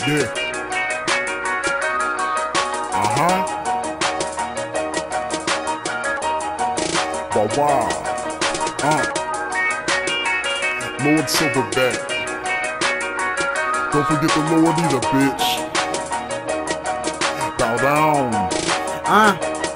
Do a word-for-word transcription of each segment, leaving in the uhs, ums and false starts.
Yeah. Uh-huh. Wow, wow. Uh. Lord Silverback. Don't forget the Lord either, bitch. Bow down. Uh.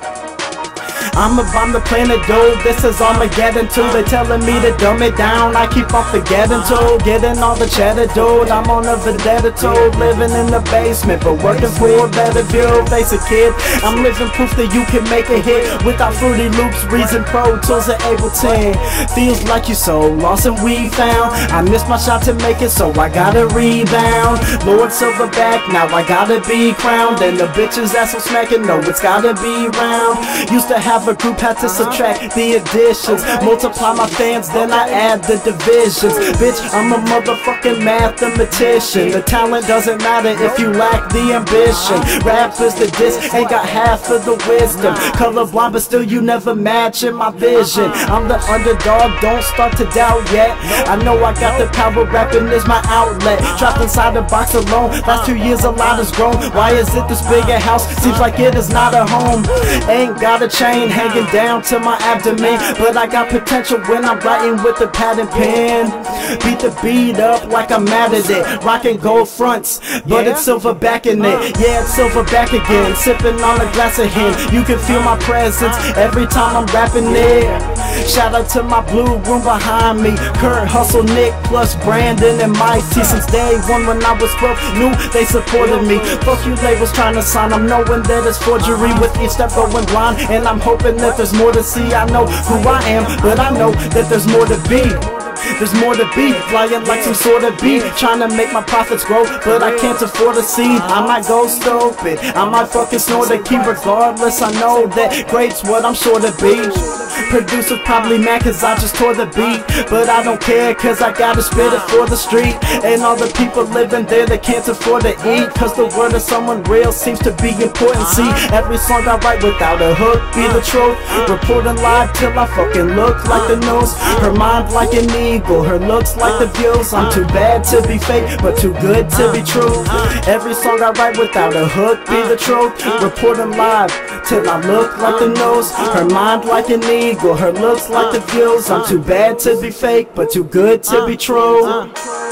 I'm a bomb the planet, dude. This is Armageddon too. They telling me to dumb it down. I keep on forgetting to getting all the cheddar, dude. I'm on a vendetta too, living in the basement, but working for a better view. Face a kid, I'm living proof that you can make a hit without Fruity Loops, Reason Pro Tools, and Ableton. Feels like you so lost and we found. I missed my shot to make it, so I gotta rebound. Lord Silverback, now I gotta be crowned, and the bitches that's so smacking, no, it's gotta be round. Used to have a group, had to subtract the additions, multiply my fans, then I add the divisions. Bitch, I'm a motherfucking mathematician. The talent doesn't matter if you lack the ambition. Rap is the diss, ain't got half of the wisdom. Colorblind, but still you never match in my vision. I'm the underdog, don't start to doubt yet. I know I got the power, rapping is my outlet. Trapped inside a box alone, last two years a lot has grown. Why is it this big a house? Seems like it is not a home. Ain't got a chain hanging down to my abdomen, but I got potential when I'm writing with a pad and pen. Beat the beat up like I'm mad at it. Rocking gold fronts, but it's Silverback in it. Yeah, it's Silverback again, sipping on a glass of hen. You can feel my presence every time I'm rapping it. Shout out to my blue room behind me, Kurt, Hustle, Nick, plus Brandon and Mike T. Since day one when I was twelve, knew they supported me. Fuck you labels trying to sign, I'm knowing that it's forgery. With each step going blind, and I'm hoping that there's more to see. I know who I am, but I know that there's more to be. There's more to be, flying like some sort of bee, trying to make my profits grow, but I can't afford a seed. I might go stupid, I might fucking snort a key. Regardless, I know that great's what I'm sure to be. Producers probably mad cause I just tore the beat, but I don't care cause I gotta spit it for the street. And all the people living there that can't afford to eat, cause the word of someone real seems to be important. See, every song I write without a hook be the truth. Reporting live till I fucking look like the news. Her mind like an eagle, her looks like the views. I'm too bad to be fake, but too good to be true. Every song I write without a hook be the truth. Reporting live till I look like the news. Her mind like an eagle, her looks like the views. I'm too bad to be fake, but too good to be true.